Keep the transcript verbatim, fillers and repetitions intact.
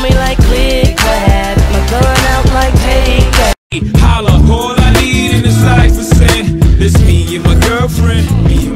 me like click clap, my gun out like take that. Holla, all I need in this life is sin. It's me and my girlfriend.